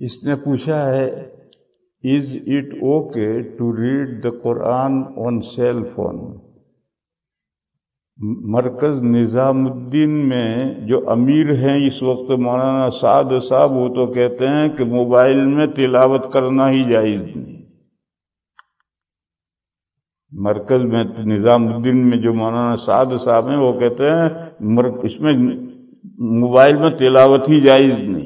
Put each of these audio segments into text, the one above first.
اس نے پوچھا ہے is it okay to read the Quran on cell phone? Markaz نظام الدین میں جو امیر ہیں اس وقت مولانا سعد صاحب، وہ تو کہتے ہیں کہ موبائل میں تلاوت کرنا ہی جائز نہیں۔ مرکز میں نظام الدین میں جو مولانا سعد صاحب ہیں وہ کہتے ہیں اس میں موبائل میں تلاوت ہی جائز نہیں۔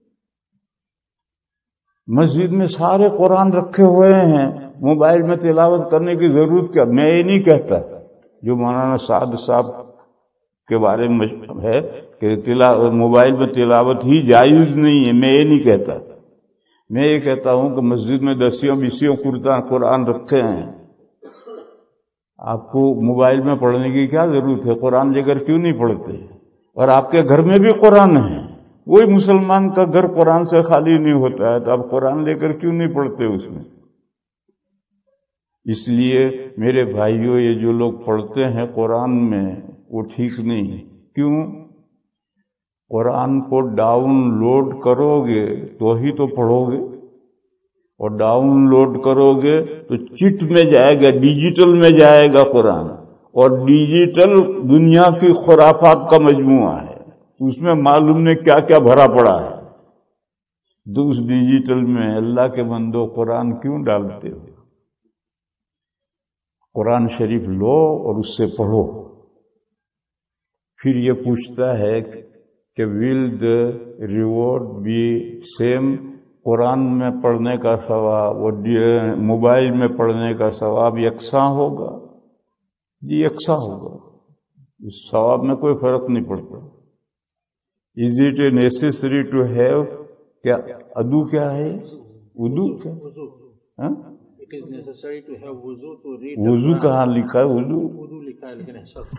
مسجد میں سارے قرآن رکھے ہوئے ہیں، موبائل میں تلاوت کرنے کی ضرورت کیا؟ میں یہ نہیں کہتا جو مولانا سعد صاحب کے بارے میں ہے کہ موبائل میں تلاوت ہی جائز نہیں ہے، میں یہ نہیں کہتا۔ میں یہ کہتا ہوں کہ مسجد میں 10 قرآن رکھے ہیں، آپ کو موبائل میں پڑھنے کی کیا ضرورت ہے؟ قرآن لے کر کیوں نہیں پڑھتے؟ اور آپ کے گھر میں بھی قرآن ہے، وہی مسلمان کا گھر قرآن سے خالی نہیں ہوتا ہے، تو آپ قرآن لے کر کیوں نہیں پڑھتے اس میں؟ اس لیے میرے بھائیوں، یہ جو لوگ پڑھتے ہیں قرآن میں وہ ٹھیک نہیں۔ کیوں؟ قرآن کو ڈاؤن لوڈ کرو گے تو ہی تو پڑھو گے، اور ڈاؤن لوڈ کرو گے تو چٹ میں جائے گا، ڈیجیٹل میں جائے گا قرآن، اور ڈیجیٹل دنیا کی خرافات کا مجموعہ ہے، اس میں معلوم نہیں کیا کیا بھرا پڑا ہے۔ تو اس ڈیجیٹل میں اللہ کے بندو قرآن کیوں ڈالتے ہو؟ قرآن شریف لو اور اس سے پڑھو۔ پھر یہ پوچھتا ہے کہ will the reward be same? Quran میں پڑھنے کا ثواب اور موبائل میں پڑھنے کا ثواب یکساں ہوگا؟ جی یکساں ہوگا، اس ثواب میں کوئی فرق نہیں پڑتا۔ Is it a necessary to have? کیا ادو کیا ہے؟ ادو کیا؟ وضو کہاں لکھا ہے؟ وضو لکھا ہے لیکن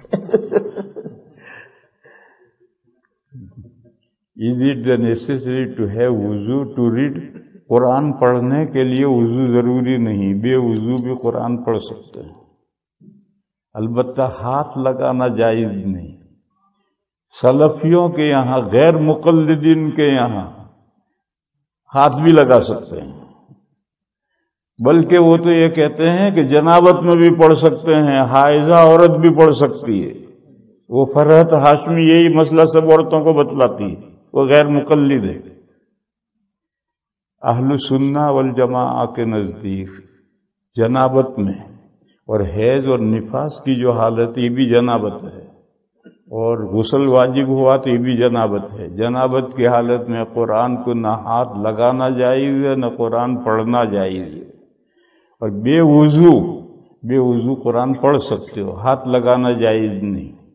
Is it necessary to have وضو to read؟ قرآن پڑھنے کے لیے وضو ضروری نہیں، بے وضو بھی قرآن پڑھ سکتے ہیں، البتہ ہاتھ لگانا جائز نہیں۔ سلفیوں کے یہاں، غیر مقلدین کے یہاں ہاتھ بھی لگا سکتے ہیں، بلکہ وہ تو یہ کہتے ہیں کہ جنابت میں بھی پڑھ سکتے ہیں، حائضہ عورت بھی پڑھ سکتی ہے۔ وہ فرحت ہاشمی یہی مسئلہ سب عورتوں کو بتلاتی ہے، وہ غیر مقلد ہے۔ اہل سنہ والجماعہ کے نزدیک جنابت میں اور حیض اور نفاس کی جو حالت، یہ بھی جنابت ہے، اور غسل واجب ہوا تو یہ بھی جنابت ہے۔ جنابت کی حالت میں قرآن کو نہ ہاتھ لگانا جائز ہے، نہ قرآن پڑھنا جائز ہے، اور بے وضو قرآن پڑھ سکتے ہو، ہاتھ لگانا جائز نہیں۔